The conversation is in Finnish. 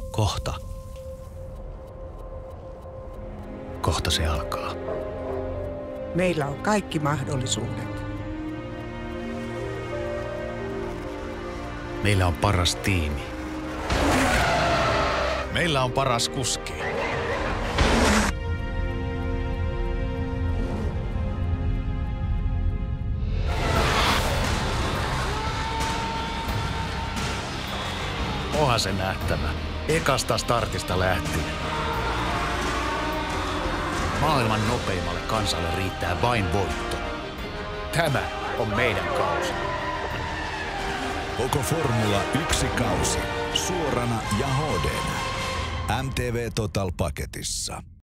Kohta. Kohta se alkaa. Meillä on kaikki mahdollisuudet. Meillä on paras tiimi. Meillä on paras kuski. Onhan se nähtävä. Ekasta startista lähtien. Maailman nopeimmalle kansalle riittää vain voitto. Tämä on meidän kausi. Koko Formula 1 kausi. Suorana ja HD:nä. MTV Total -paketissa.